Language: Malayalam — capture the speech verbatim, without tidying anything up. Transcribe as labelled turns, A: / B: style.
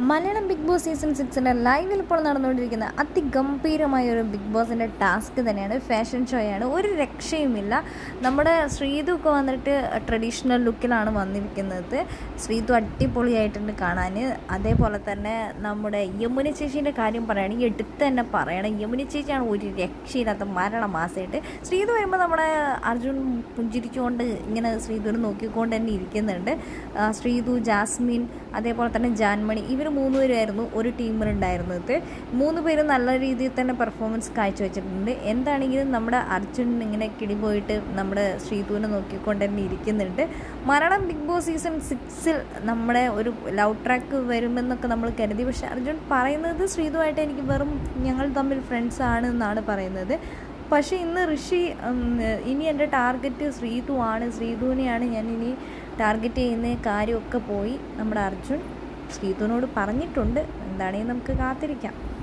A: മലയാളം ബിഗ് ബോസ് സീസൺ സിക്സിൻ്റെ ലൈവിൽ ഇപ്പോൾ നടന്നുകൊണ്ടിരിക്കുന്ന അതിഗംഭീരമായ ഒരു ബിഗ് ബോസിൻ്റെ ടാസ്ക് തന്നെയാണ്. ഫാഷൻ ഷോയാണ്, ഒരു രക്ഷയുമില്ല. നമ്മുടെ ശ്രീതു ഒക്കെ വന്നിട്ട് ട്രഡീഷണൽ ലുക്കിലാണ് വന്നിരിക്കുന്നത്. ശ്രീതു അടിപൊളിയായിട്ടുണ്ട് കാണാൻ. അതേപോലെ തന്നെ നമ്മുടെ യമുന ചേച്ചീൻ്റെ കാര്യം പറയുകയാണെങ്കിൽ എടുത്ത് തന്നെ പറയണം. യമുന ചേച്ചിയാണ് ഒരു രക്ഷയില്ലാത്ത മരണമാസമായിട്ട്. ശ്രീതു വരുമ്പോൾ നമ്മുടെ അർജുൻ പുഞ്ചിരിച്ചുകൊണ്ട് ഇങ്ങനെ ശ്രീതുവിനെ നോക്കിക്കൊണ്ട് തന്നെ ഇരിക്കുന്നുണ്ട്. ശ്രീതു, ജാസ്മിൻ, അതേപോലെ തന്നെ ജാൻമണി, ഇവർ മൂന്ന് പേരുമായിരുന്നു ഒരു ടീമിലുണ്ടായിരുന്നത്. മൂന്ന് പേരും നല്ല രീതിയിൽ തന്നെ പെർഫോമൻസ് കാഴ്ചവെച്ചിട്ടുണ്ട്. എന്താണെങ്കിലും നമ്മുടെ അർജുൻ ഇങ്ങനെ കിടി പോയിട്ട് നമ്മുടെ ശ്രീതുവിനെ നോക്കിക്കൊണ്ട് തന്നെ ഇരിക്കുന്നുണ്ട്. മലയാളം ബിഗ് ബോസ് സീസൺ സിക്സിൽ നമ്മുടെ ഒരു ലവ് ട്രാക്ക് വരുമെന്നൊക്കെ നമ്മൾ കരുതി. പക്ഷേ അർജുൻ പറയുന്നത് ശ്രീതുവായിട്ട് എനിക്ക് വെറും ഞങ്ങൾ തമ്മിൽ ഫ്രണ്ട്സ് ആണ് എന്നാണ് പറയുന്നത്. പക്ഷേ ഇന്ന് ഋഷി ഇനി എൻ്റെ ടാർഗറ്റ് ശ്രീതു ആണ്, ശ്രീതുവിനെയാണ് ഞാൻ ഇനി ടാർഗറ്റ് ചെയ്യുന്ന കാര്യമൊക്കെ പോയി നമ്മുടെ അർജുൻ ശ്രീതുവിനോട് പറഞ്ഞിട്ടുണ്ട്. എന്താണെങ്കിലും നമുക്ക് കാത്തിരിക്കാം.